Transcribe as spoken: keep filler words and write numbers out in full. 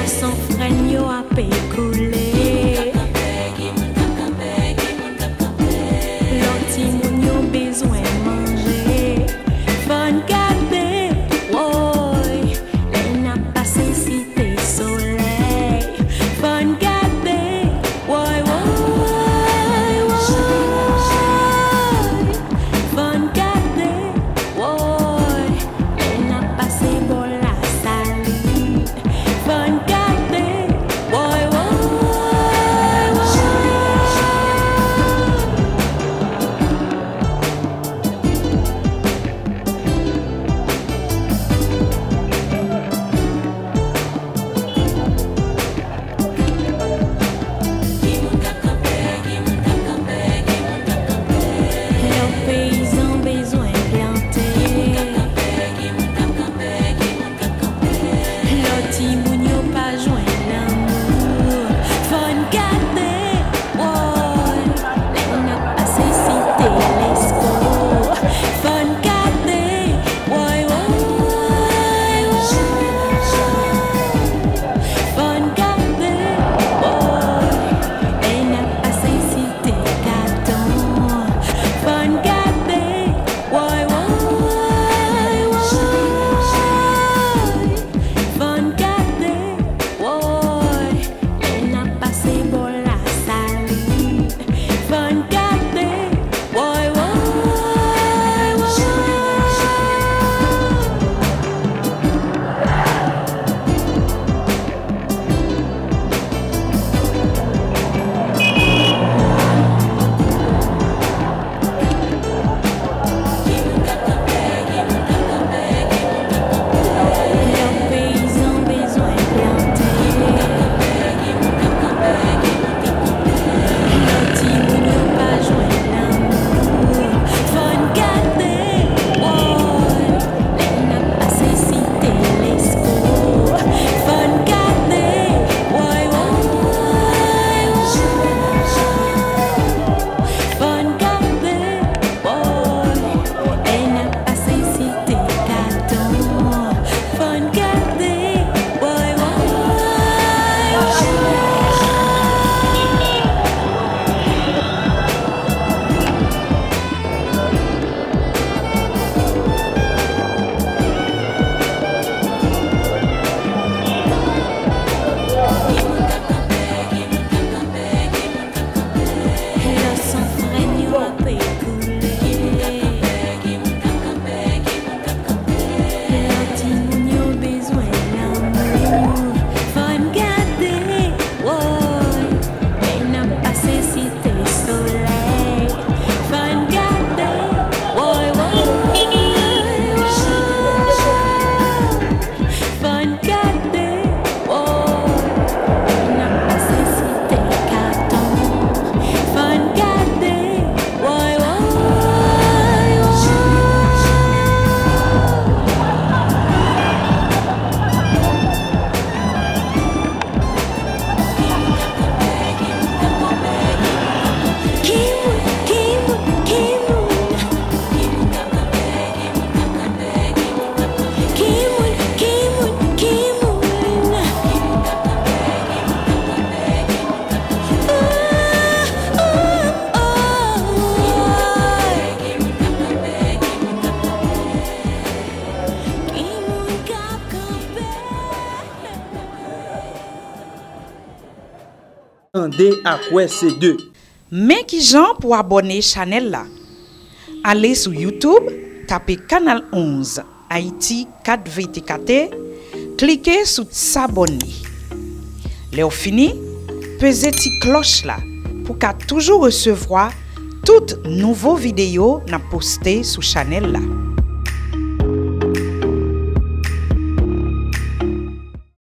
Sans frein yo a pécoulé. L'autre moun yo besoin manger. Fon garder, woy. Les n'a passé cité soleil. Fon garder, woy woy woy. Fon garder, woy. Les n'a passé bon la saline. Fon garder, woy woy le paysan besoin planter. L'autre moun yo pas joint l'amour. Fon garder, woy. Les n'a passé cité l'esco. Fon garder, woy woy Fon garder, woy. Les n'a passé cité carton. Fon garder, woy woy Fon garder, woy. Les n'a passé bon la saline. Fon garder, woy woy Le paysan besoin planter. L'autre moun yo pas joint l'amour. Fon garder, woy. Les n'a passé cité l'esco. Fon garder, woy woy Fon garder, woy. Les n'a passé cité carton. Fon garder, woy woy Le sang frein yo a pécoulé. L'autre moun yo besoin l'amour. Fon garder, woy. Les n'a passé cité soleil. Fon garder, woy woy Fon garder, woy. Les n'a passé cité carton. Fon garder, woy woy Kimoun, kimoun, kimoun. Kimoun, kimoun, kimoun. Oh, oh, oh. Kimoun kap kampe. Attendez à quoi c'est deux. Mais qui Jean pour abonner Chanel là? Allez sur YouTube, tapez Canal onze Haïti quatre vingt-quatre, cliquez sur s'abonner. Là fini, pesez la cloche là pour qu'à toujours recevoir toutes nouvelles vidéos n'a posté sur Chanel là.